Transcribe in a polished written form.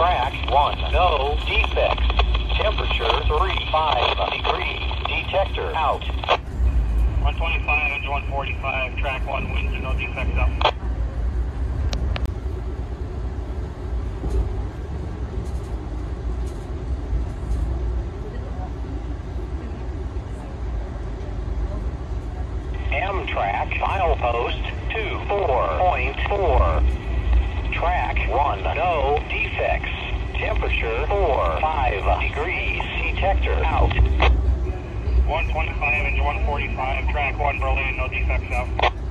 Track 1, no defects. Temperature 35 degrees. Detector out. 125, engine 145, track 1, winds and no defects out. Amtrak milepost 24.4. Track 1, no defects. Temperature 45 degrees. Detector out. 125, engine 145, track 1, Berlin, no defects out.